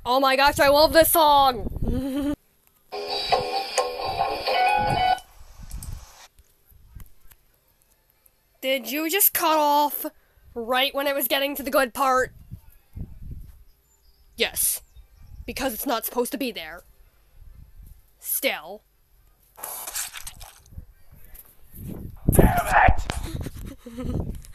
Oh my gosh, I love this song! Did you just cut off right when it was getting to the good part? Yes. Because it's not supposed to be there. Still. Damn it!